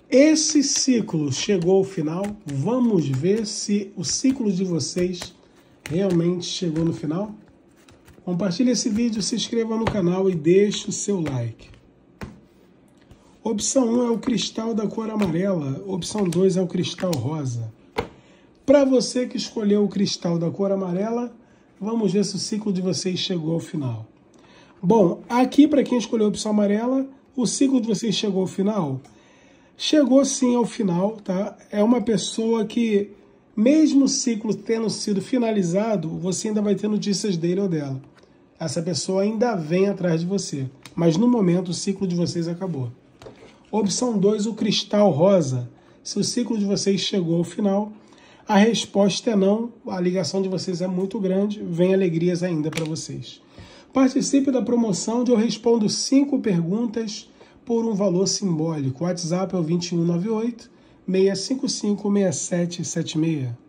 Esse ciclo chegou ao final. Vamos ver se o ciclo de vocês realmente chegou no final. Compartilhe esse vídeo, se inscreva no canal e deixe o seu like. Opção 1 é o cristal da cor amarela. Opção 2 é o cristal rosa. Para você que escolheu o cristal da cor amarela, vamos ver se o ciclo de vocês chegou ao final. Bom, aqui para quem escolheu a opção amarela, o ciclo de vocês chegou ao final? Chegou sim ao final, tá? É uma pessoa que, mesmo o ciclo tendo sido finalizado, você ainda vai ter notícias dele ou dela. Essa pessoa ainda vem atrás de você, mas no momento o ciclo de vocês acabou. Opção 2, o cristal rosa. Se o ciclo de vocês chegou ao final, a resposta é não, a ligação de vocês é muito grande, vem alegrias ainda para vocês. Participe da promoção onde eu respondo 5 perguntas por um valor simbólico. O WhatsApp é o 2198 655 6776.